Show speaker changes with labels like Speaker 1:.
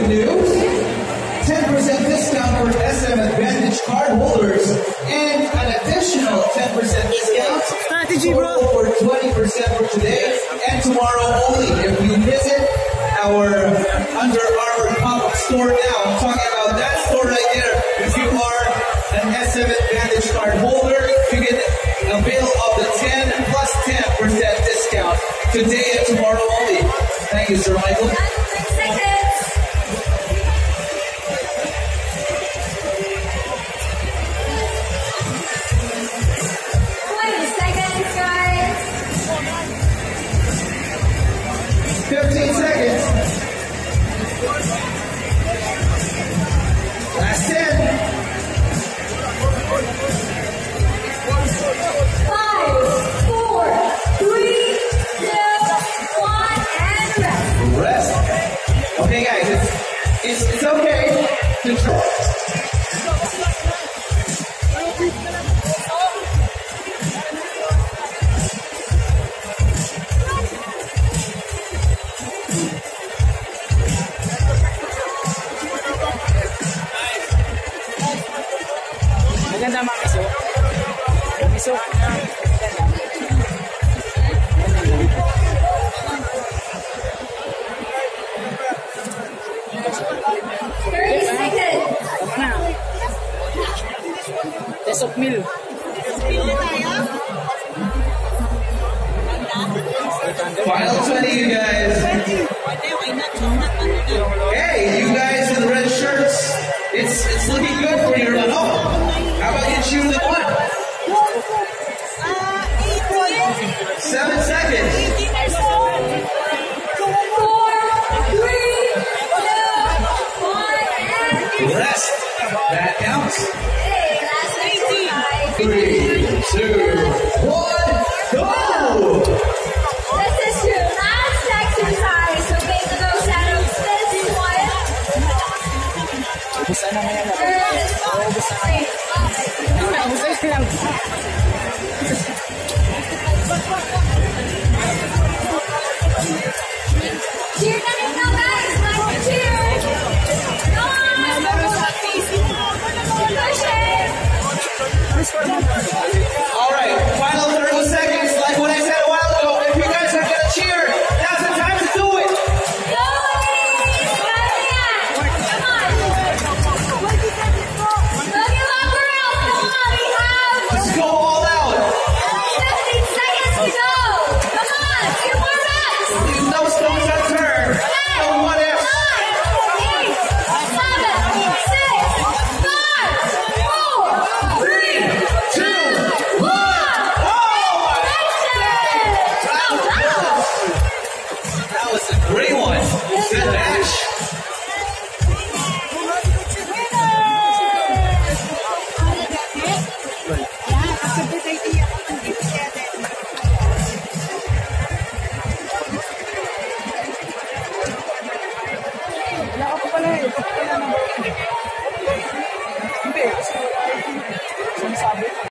Speaker 1: news. 10% discount for SM Advantage card holders and an additional 10% discount
Speaker 2: Strategy, bro.
Speaker 1: for 20% for today and tomorrow only. If you visit our Under Armour pop-up store now, I'm talking about that store right there. If you are an SM Advantage card holder, you can avail of the 10 plus 10% discount today and tomorrow only. Thank you, Sir Michael. 15 seconds. Last 10.
Speaker 3: 5, 4, 3, 2, 1, and rest.
Speaker 1: Rest. Okay, guys, it's okay to try.
Speaker 2: Maganda mga miso. Miso.
Speaker 3: 30 seconds.
Speaker 2: Tama na. Test of meal.
Speaker 1: Final 20, you guys. Hey, you guys in the red shirts, it's looking good for your run. Oh, how about you choose the one? 7 seconds.
Speaker 3: 4, 3, 2, 1, and
Speaker 1: Rest. That counts.
Speaker 3: hey, last
Speaker 1: 3, 2, 1, go!
Speaker 3: This is your last exercise, so make those out of this one.
Speaker 2: Ubusan na ngayon.
Speaker 3: Cheer na rin now, guys!